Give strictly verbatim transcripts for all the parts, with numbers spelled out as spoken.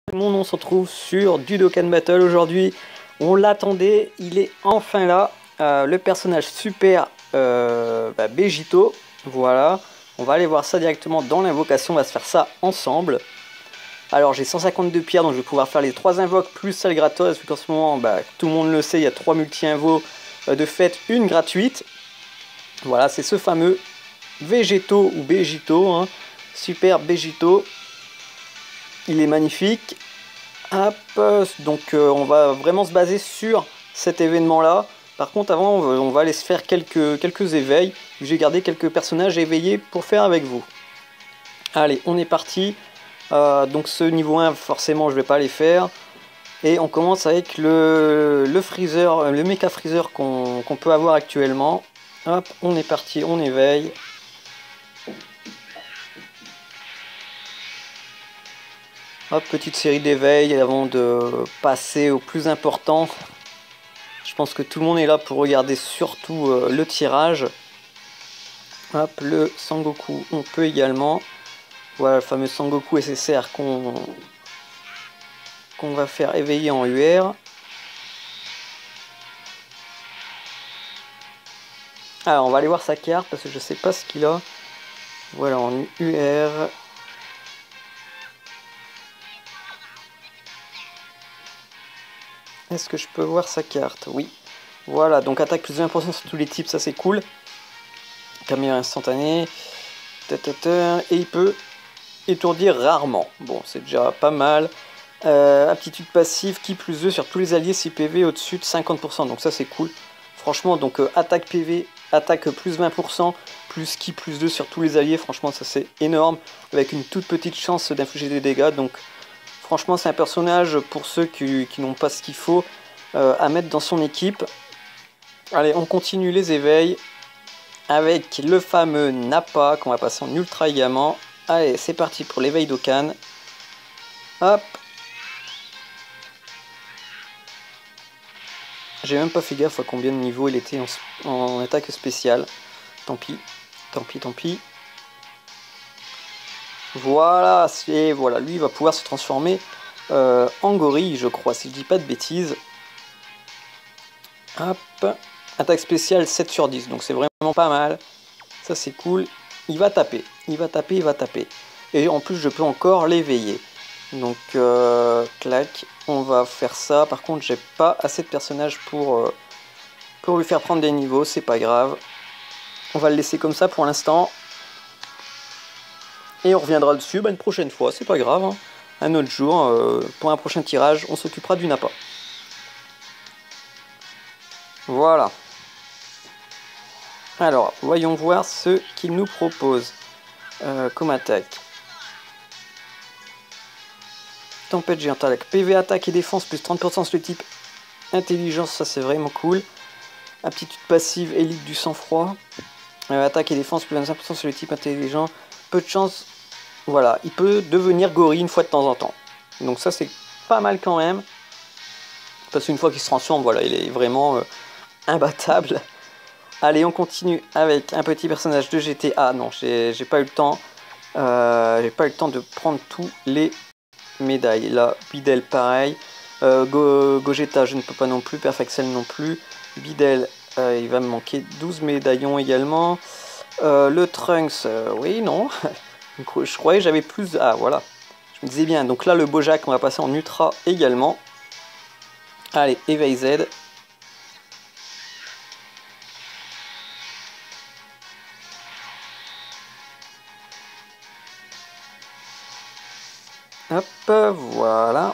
Mon nom se retrouve sur du Dokkan Battle. Aujourd'hui, on l'attendait, il est enfin là. Euh, le personnage super euh, bah, Begito. Voilà, on va aller voir ça directement dans l'invocation. On va se faire ça ensemble. Alors j'ai cent cinquante-deux pierres, donc je vais pouvoir faire les trois invoques plus celle gratos. Vu qu'en ce moment, bah, tout le monde le sait, il y a trois multi-invos euh, de fait, une gratuite. Voilà, c'est ce fameux Végéto ou Begito, hein. Super Begito. Il est magnifique. Hop, donc euh, on va vraiment se baser sur cet événement là. Par contre avant on va, on va aller se faire quelques, quelques éveils. J'ai gardé quelques personnages éveillés pour faire avec vous. Allez, on est parti. Euh, donc ce niveau un forcément je vais pas les faire. Et on commence avec le, le freezer, le mecha freezer qu'on qu'on peut avoir actuellement. Hop, on est parti, on éveille. Hop, petite série d'éveils avant de passer au plus important. Je pense que tout le monde est là pour regarder surtout euh, le tirage. Hop, le Sangoku, on peut également. Voilà le fameux Sangoku S S R qu'on qu'on va faire éveiller en U R. Alors, on va aller voir sa carte parce que je sais pas ce qu'il a. Voilà, en U R. Est-ce que je peux voir sa carte? Oui. Voilà, donc attaque plus de vingt pour cent sur tous les types, ça c'est cool. Caméra instantanée. Et il peut étourdir rarement. Bon, c'est déjà pas mal. Euh, aptitude passive, qui plus deux sur tous les alliés si P V au-dessus de cinquante pour cent. Donc ça c'est cool. Franchement, donc euh, attaque P V, attaque plus vingt pour cent, plus qui plus deux sur tous les alliés. Franchement, ça c'est énorme. Avec une toute petite chance d'infliger des dégâts. Donc franchement, c'est un personnage pour ceux qui, qui n'ont pas ce qu'il faut euh, à mettre dans son équipe. Allez, on continue les éveils avec le fameux Nappa qu'on va passer en ultra également. Allez, c'est parti pour l'éveil Dokkan. Hop. J'ai même pas fait gaffe à combien de niveaux il était en, en attaque spéciale. Tant pis, tant pis, tant pis. Voilà, c'est voilà, lui il va pouvoir se transformer euh, en gorille, je crois, si je dis pas de bêtises. Hop. Attaque spéciale sept sur dix, donc c'est vraiment pas mal. Ça c'est cool. Il va taper, il va taper, il va taper. Et en plus je peux encore l'éveiller. Donc euh, clac, on va faire ça. Par contre j'ai pas assez de personnages pour, euh, pour lui faire prendre des niveaux, c'est pas grave. On va le laisser comme ça pour l'instant. Et on reviendra dessus bah, une prochaine fois, c'est pas grave. Hein. Un autre jour, euh, pour un prochain tirage, on s'occupera du Nappa. Voilà. Alors, voyons voir ce qu'il nous propose euh, comme attaque. Tempête géante, attaque P V, attaque et défense, plus trente pour cent sur le type intelligence, ça c'est vraiment cool. Aptitude passive, élite du sang-froid. Euh, attaque et défense, plus vingt-cinq pour cent sur le type intelligent. Peu de chance, voilà, il peut devenir gorille une fois de temps en temps. Donc ça c'est pas mal quand même. Parce qu'une fois qu'il se transforme, voilà, il est vraiment euh, imbattable. Allez, on continue avec un petit personnage de G T A. Non, j'ai pas eu le temps. Euh, j'ai pas eu le temps de prendre tous les médailles. Là, Bidel, pareil. Euh, Go, Gogeta, je ne peux pas non plus. Perfexel non plus. Bidel, euh, il va me manquer douze médaillons également. Euh, le Trunks, euh, oui, non. Je croyais que j'avais plus... Ah, voilà. Je me disais bien. Donc là, le Bojack, on va passer en Ultra également. Allez, éveil Z. Hop, voilà.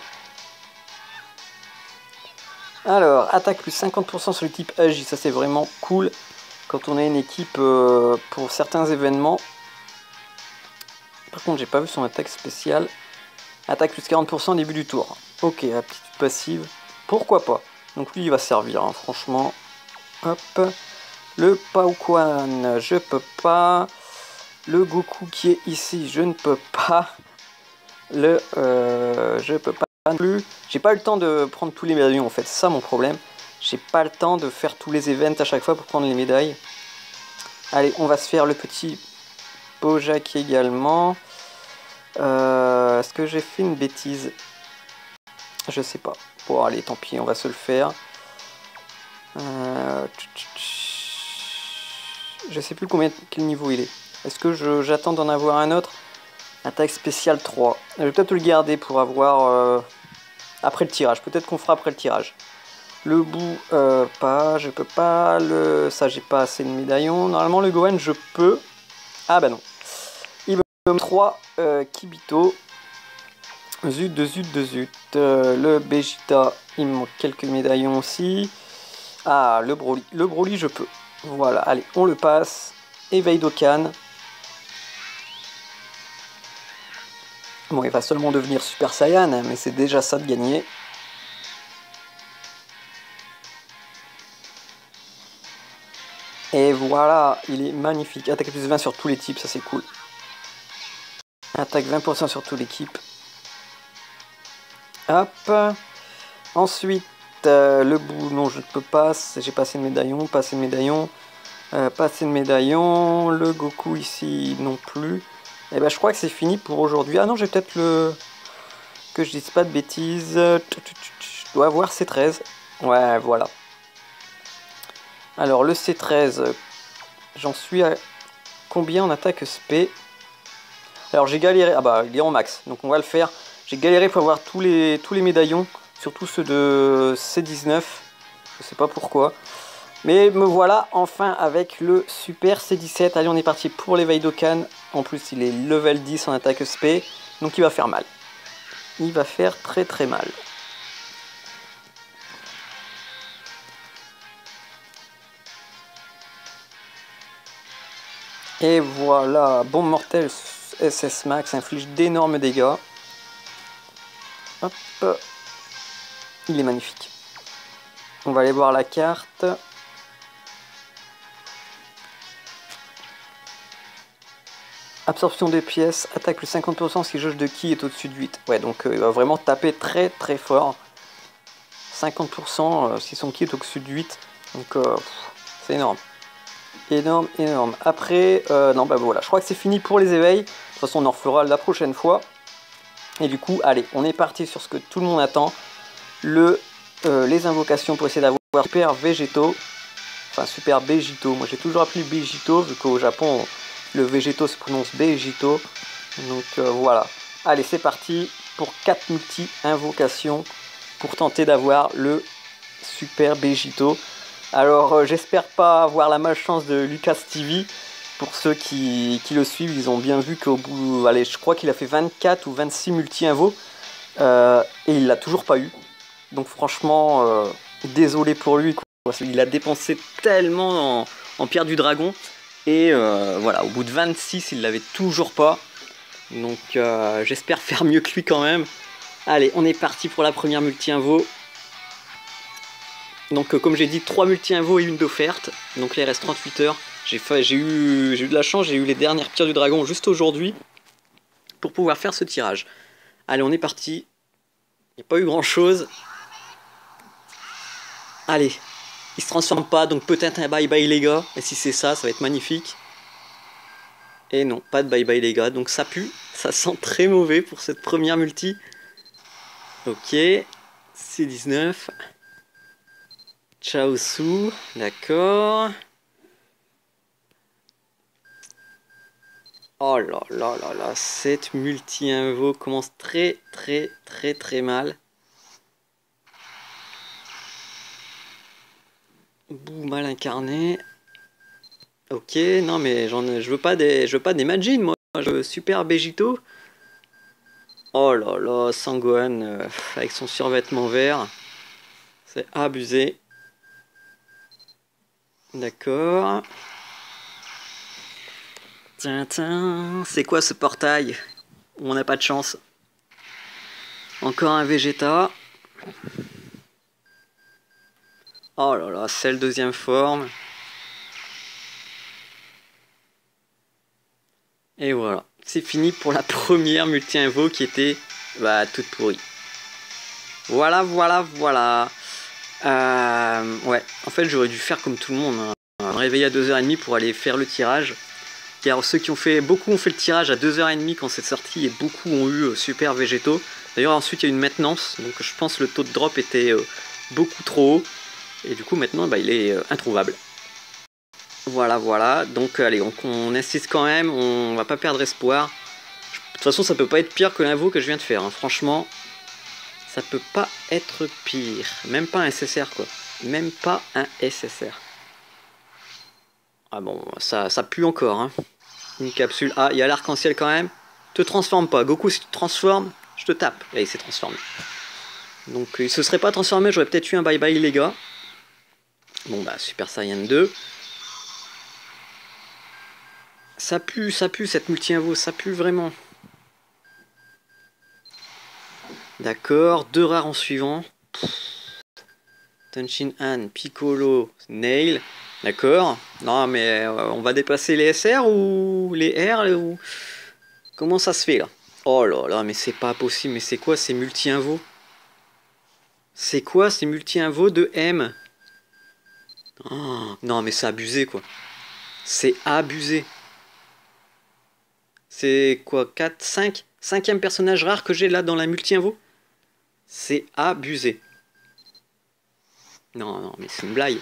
Alors, attaque plus cinquante pour cent sur le type Agi, ça c'est vraiment cool quand on a une équipe euh, pour certains événements. Par contre, j'ai pas vu son attaque spéciale. Attaque plus quarante pour cent au début du tour. Ok, aptitude passive, pourquoi pas. Donc lui, il va servir, hein, franchement. Hop. Le Paukwan, je peux pas. Le Goku qui est ici, je ne peux pas. Le... Euh, je peux pas non plus. J'ai pas eu le temps de prendre tous les médaillons, en fait. C'est ça mon problème. J'ai pas le temps de faire tous les events à chaque fois pour prendre les médailles. Allez, on va se faire le petit Bojack également. Euh, Est-ce que j'ai fait une bêtise? Je sais pas. Bon, allez, tant pis, on va se le faire. Euh... Je sais plus combien, quel niveau il est. Est-ce que j'attends d'en avoir un autre? Attaque spéciale trois. Je vais peut-être le garder pour avoir euh, après le tirage. Peut-être qu'on fera après le tirage. Le bout, euh, pas, je peux pas. Le, ça, j'ai pas assez de médaillons. Normalement, le Gohan, je peux. Ah bah non. Il me donne trois euh, Kibito. Zut de zut de zut. Euh, le Vegeta, il me manque quelques médaillons aussi. Ah, le Broly. Le Broly, je peux. Voilà, allez, on le passe. Éveil Dokkan. Bon, il va seulement devenir Super Saiyan, hein, mais c'est déjà ça de gagner. Et voilà, il est magnifique. Attaque plus vingt sur tous les types, ça c'est cool. Attaque vingt pour cent sur toute l'équipe. Hop. Ensuite, euh, le bout, non, je ne peux pas. J'ai pas assez de médaillons, pas assez de médaillons. Euh, pas assez de médaillons. Le Goku ici, non plus. Et ben, je crois que c'est fini pour aujourd'hui. Ah non, j'ai peut-être le... Que je dise pas de bêtises. Je dois avoir C treize. Ouais, voilà. Alors, le C treize, j'en suis à combien en attaque spé? Alors, j'ai galéré. Ah bah, il est en max, donc on va le faire. J'ai galéré pour avoir tous les, tous les médaillons, surtout ceux de C dix-neuf. Je sais pas pourquoi. Mais me voilà enfin avec le super C dix-sept. Allez, on est parti pour l'éveil Dokkan. En plus, il est level dix en attaque spé, donc il va faire mal. Il va faire très très mal. Et voilà, bombe mortelle S S Max inflige d'énormes dégâts. Hop. Il est magnifique. On va aller voir la carte. Absorption des pièces, attaque plus cinquante pour cent si jauge de ki est au-dessus de huit. Ouais, donc euh, il va vraiment taper très très fort. cinquante pour cent euh, si son ki est au-dessus de huit. Donc euh, c'est énorme. Énorme, énorme. Après, euh, non, bah voilà, je crois que c'est fini pour les éveils. De toute façon, on en refera la prochaine fois. Et du coup, allez, on est parti sur ce que tout le monde attend. Le, euh, les invocations pour essayer d'avoir Super Végéto. Enfin, Super Begito. Moi, j'ai toujours appelé Begito, vu qu'au Japon, le Végéto se prononce Begito. Donc euh, voilà. Allez, c'est parti pour quatre multi-invocations pour tenter d'avoir le Super Begito. Alors, euh, j'espère pas avoir la malchance de Lucas T V. Pour ceux qui, qui le suivent, ils ont bien vu qu'au bout, allez, je crois qu'il a fait vingt-quatre ou vingt-six multi-invos. Euh, et il l'a toujours pas eu. Donc franchement, euh, désolé pour lui, quoi. Il a dépensé tellement en, en pierre du dragon. Et euh, voilà, au bout de vingt-six, il l'avait toujours pas. Donc euh, j'espère faire mieux que lui quand même. Allez, on est parti pour la première multi-invo. Donc euh, comme j'ai dit, trois multi-invos et une d'offerte. Donc là, il reste trente-huit heures. J'ai eu, eu de la chance, j'ai eu les dernières pierres du dragon juste aujourd'hui pour pouvoir faire ce tirage. Allez, on est parti. Il n'y a pas eu grand chose. Allez, il se transforme pas, donc peut-être un bye bye les gars. Et si c'est ça, ça va être magnifique. Et non, pas de bye bye les gars, donc ça pue. Ça sent très mauvais pour cette première multi. Ok, C dix-neuf. Chaosu, d'accord. Oh là là là là, cette multi-invo commence très très très très mal. Bouh, mal incarné. Ok, non mais j'en je veux pas des je veux pas des Majin moi, je veux Super Begito. Oh là là, Sangohan euh, avec son survêtement vert. C'est abusé. D'accord. Tiens, tiens, c'est quoi ce portail où on n'a pas de chance? Encore un Vegeta. Oh là là, c'est le deuxième forme. Et voilà, c'est fini pour la première multi-invo qui était bah, toute pourrie. Voilà, voilà, voilà. Euh, ouais, en fait j'aurais dû faire comme tout le monde, hein. Me réveiller à deux heures trente pour aller faire le tirage. Car ceux qui ont fait, beaucoup ont fait le tirage à deux heures trente quand c'est sorti et beaucoup ont eu Super Végéto. D'ailleurs ensuite il y a une maintenance, donc je pense que le taux de drop était euh, beaucoup trop haut. Et du coup maintenant bah, il est euh, introuvable. Voilà, voilà, donc allez, donc on insiste quand même, on va pas perdre espoir. De toute façon ça peut pas être pire que l'invo que je viens de faire, hein. Franchement, ça peut pas être pire. Même pas un S S R quoi, même pas un S S R. Ah bon, ça, ça pue encore, hein. Une capsule, ah il y a l'arc-en-ciel quand même. Te transforme pas, Goku si tu te transformes, je te tape. Là il s'est transformé. Donc il se serait pas transformé, j'aurais peut-être eu un bye bye les gars. Bon bah Super Saiyan deux. Ça pue, ça pue cette multi-invo, ça pue vraiment. D'accord, deux rares en suivant. Tenshin Han, Piccolo, Nail. D'accord. Non mais euh, on va dépasser les S R ou les R ou... Comment ça se fait là? Oh là là, mais c'est pas possible, mais c'est quoi ces multi-invos? C'est quoi ces multi-invos de M? Oh, non mais c'est abusé quoi. C'est abusé. C'est quoi, quatre, cinq, cinquième personnage rare que j'ai là dans la multi-invo? C'est abusé. Non, non, mais c'est une blague.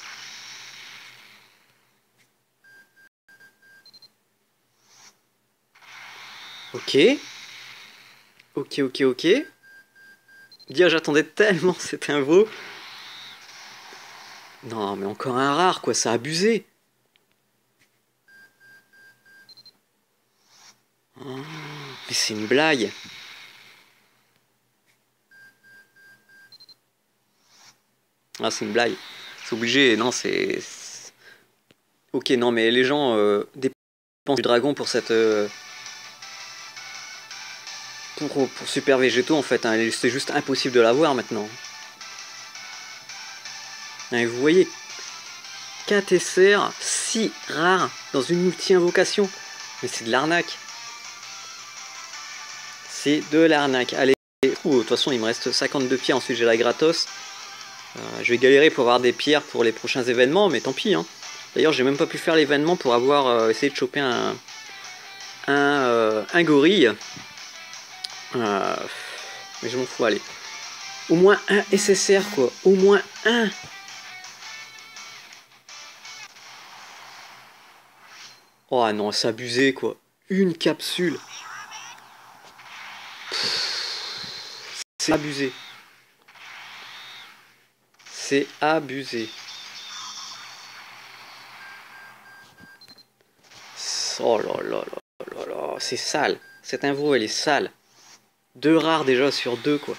Ok. Ok, ok, ok. Dire j'attendais tellement cet invo. Non, mais encore un rare, quoi, c'est abusé. Oh, mais c'est une blague. Ah, c'est une blague. C'est obligé, non, c'est... Ok, non, mais les gens euh, dépensent du dragon pour cette... Euh, pour, pour Super Végétaux, en fait. Hein. C'est juste impossible de l'avoir, maintenant. Et vous voyez, quatre S R, si rare dans une multi-invocation. Mais c'est de l'arnaque. C'est de l'arnaque. Allez, de toute façon, il me reste cinquante-deux pierres, ensuite j'ai la gratos. Euh, je vais galérer pour avoir des pierres pour les prochains événements, mais tant pis. Hein. D'ailleurs, j'ai même pas pu faire l'événement pour avoir euh, essayé de choper un, un, euh, un gorille. Euh, mais je m'en fous, allez. Au moins un S S R, quoi. Au moins un. Oh non, c'est abusé, quoi. Une capsule. C'est abusé. C'est abusé. Oh là là là là là. C'est sale. Cette invo, elle est sale. Deux rares déjà sur deux, quoi.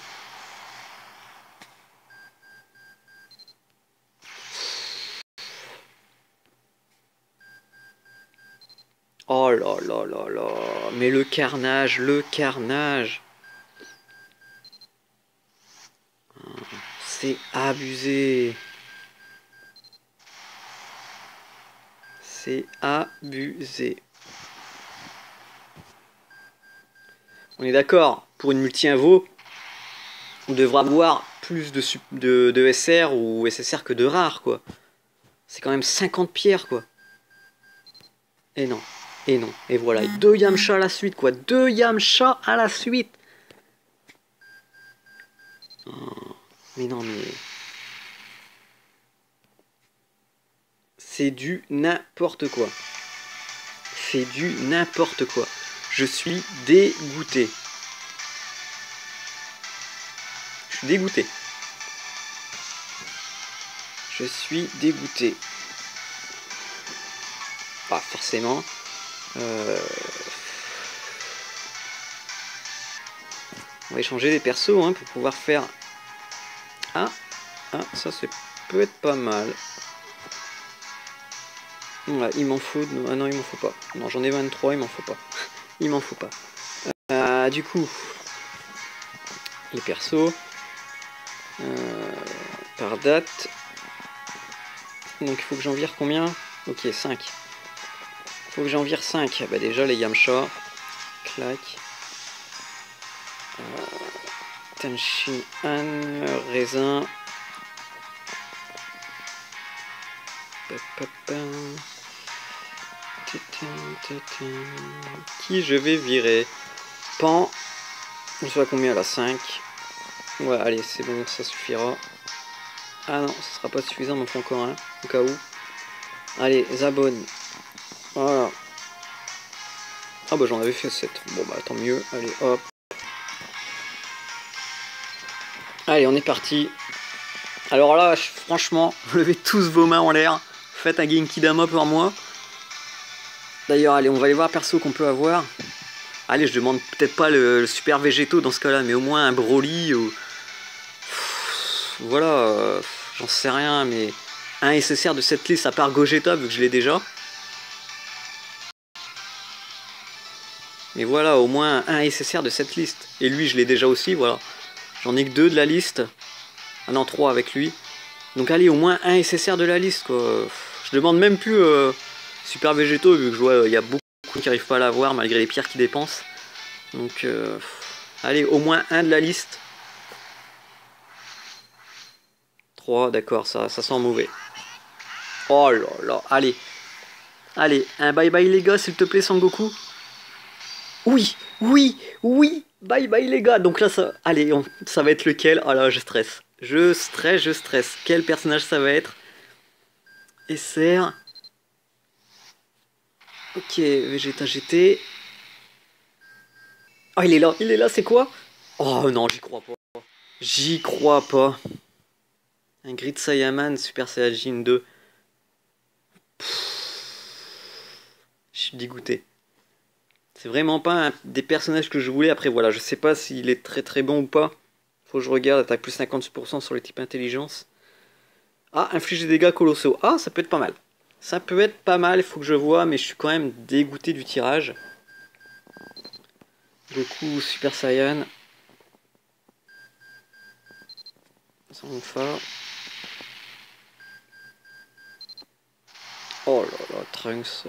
Oh là là là là. Mais le carnage, le carnage. C'est abusé. C'est abusé. On est d'accord, pour une multi-invo, on devra avoir plus de, de, de S R ou S S R que de rares, quoi. C'est quand même cinquante pierres, quoi. Et non, et non, et voilà. Deux Yamcha à la suite, quoi. Deux Yamcha à la suite. Oh, mais non, mais... C'est du n'importe quoi. C'est du n'importe quoi. Je suis dégoûté. Je suis dégoûté. Je suis dégoûté. Pas forcément. Euh... On va échanger les persos hein, pour pouvoir faire... Ah, ah ça c'est peut être pas mal. Voilà, il m'en faut... Ah non, il m'en faut pas. Non, j'en ai vingt-trois, il m'en faut pas. Il m'en faut pas. Euh, du coup, les persos. Euh, par date. Donc il faut que j'en vire combien? Ok, cinq. Il faut que j'en vire cinq. Bah déjà les Yamcha. Clac. Euh, Tenshin Han, Raisin. Qui je vais virer? Pan. On se fait à combien là? Cinq. Ouais, allez, c'est bon, ça suffira. Ah non, ce sera pas suffisant, mais on fait encore un, au cas où. Allez, Zabon. Voilà. Ah bah j'en avais fait sept. Bon bah tant mieux. Allez, hop. Allez, on est parti. Alors là, je, franchement, levez tous vos mains en l'air. Faites un Genki Dama pour moi. D'ailleurs, allez, on va aller voir perso qu'on peut avoir. Allez, je demande peut-être pas le, le super végétaux dans ce cas-là, mais au moins un Broly ou... Voilà, euh, j'en sais rien, mais un S S R de cette liste, à part Gogeta, vu que je l'ai déjà. Mais voilà, au moins un S S R de cette liste. Et lui, je l'ai déjà aussi, voilà. J'en ai que deux de la liste. Ah non, trois avec lui. Donc allez, au moins un S S R de la liste, quoi. Je demande même plus euh, super végétaux, vu que je vois, il euh, y a beaucoup qui n'arrivent pas à l'avoir, malgré les pierres qu'ils dépensent. Donc, euh, allez, au moins un de la liste. trois, d'accord, ça, ça sent mauvais. Oh là là, allez. Allez, un bye bye les gars, s'il te plaît, Sangoku. Oui, oui, oui, bye bye les gars. Donc là, ça, allez, on, ça va être lequel? Oh là, je stresse. Je stresse, je stresse. Quel personnage ça va être? S R. Ok, Vegeta G T. Oh, il est là, il est là, c'est quoi? Oh non, j'y crois pas. J'y crois pas. Un Grid Saiyaman Super Saiyajin deux. Je suis dégoûté. C'est vraiment pas un des personnages que je voulais. Après, voilà, je sais pas s'il est très très bon ou pas. Faut que je regarde. Attaque plus cinquante pour cent sur le type intelligence. Ah, inflige des dégâts colossaux. Ah, ça peut être pas mal. Ça peut être pas mal, il faut que je vois, mais je suis quand même dégoûté du tirage. Goku Super Saiyan. Sanfa. Oh là là, Trunks.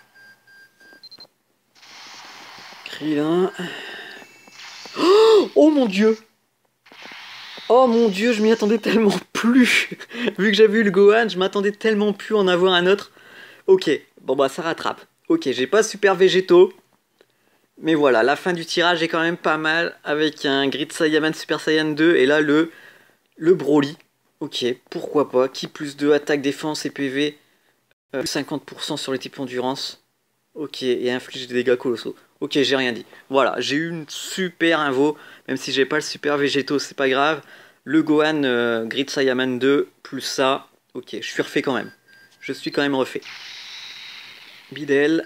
Krillin. Oh, oh mon dieu! Oh mon dieu, je m'y attendais tellement plus. Vu que j'avais eu le Gohan, je m'attendais tellement plus à en avoir un autre. Ok, bon bah ça rattrape. Ok, j'ai pas super végétaux. Mais voilà, la fin du tirage est quand même pas mal. Avec un Grid Saiyaman Super Saiyan deux. Et là, le, le Broly. Ok, pourquoi pas. Qui plus deux, attaque, défense et P V. Euh, plus cinquante pour cent sur les types endurance. Ok, et inflige des dégâts colossaux. Ok, j'ai rien dit. Voilà, j'ai eu une super invo. Même si j'ai pas le super végétaux, c'est pas grave. Le Gohan euh, Grid Saiyaman deux, plus ça. Ok, je suis refait quand même. Je suis quand même refait. Bidel.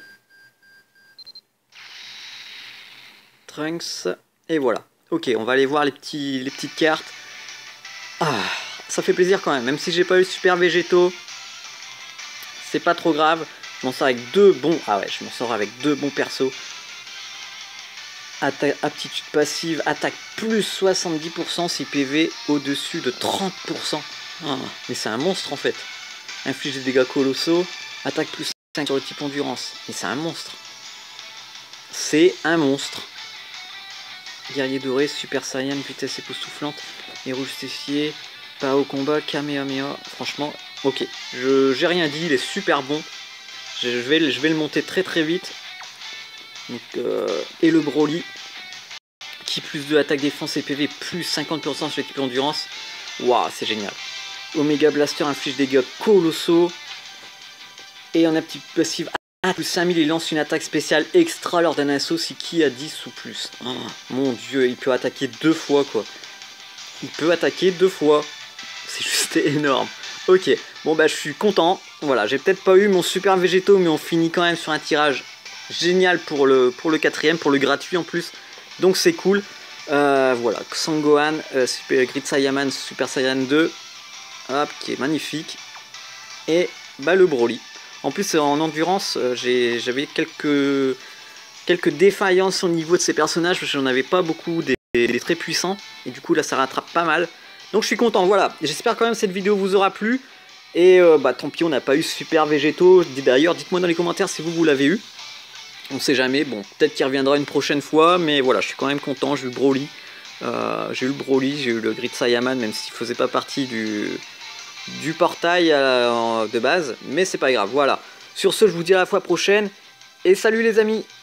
Trunks. Et voilà. Ok, on va aller voir les, petits, les petites cartes. Ah, ça fait plaisir quand même. Même si j'ai pas eu le super végétaux, c'est pas trop grave. Je m'en sors avec deux bons... Ah ouais, je m'en sors avec deux bons persos. Atta aptitude passive, attaque plus soixante-dix pour cent si P V au-dessus de trente pour cent. Ah, mais c'est un monstre en fait. Inflige des dégâts colossaux, attaque plus cinq sur le type endurance. Mais c'est un monstre. C'est un monstre. Guerrier doré, Super Saiyan, vitesse époustouflante, héros justifié, pas au combat, Kamehameha. Franchement, ok. Je j'ai rien dit, il est super bon. Je vais, je vais le monter très très vite. Donc, euh, et le Broly qui plus deux attaque défense et P V plus cinquante pour cent sur l'équipe endurance. Waouh, c'est génial. Omega Blaster inflige des dégâts colossaux. Et en aptitude passive à plus cinq mille, il lance une attaque spéciale extra lors d'un assaut si ki a dix ou plus. Oh, mon dieu, il peut attaquer deux fois quoi. Il peut attaquer deux fois. C'est juste énorme. Ok, bon bah je suis content. Voilà, j'ai peut-être pas eu mon super végétaux, mais on finit quand même sur un tirage génial pour le, pour le quatrième, pour le gratuit en plus. Donc c'est cool. Euh, voilà, Sangohan, euh, Super Grid Saiyaman, Super Saiyan deux. Hop, qui est magnifique. Et bah le Broly. En plus en endurance, euh, j'avais quelques, quelques défaillances au niveau de ces personnages. J'en avais pas beaucoup des, des très puissants. Et du coup là ça rattrape pas mal. Donc je suis content, voilà. J'espère quand même que cette vidéo vous aura plu. Et euh, bah tant pis, on n'a pas eu super végétaux. D'ailleurs, dites-moi dans les commentaires si vous, vous l'avez eu. On sait jamais, bon, peut-être qu'il reviendra une prochaine fois, mais voilà, je suis quand même content, j'ai eu le Broly, euh, j'ai eu le Broly, j'ai eu le Grid Saiyaman, même s'il faisait pas partie du, du portail euh, de base, mais c'est pas grave, voilà. Sur ce, je vous dis à la fois prochaine, et salut les amis!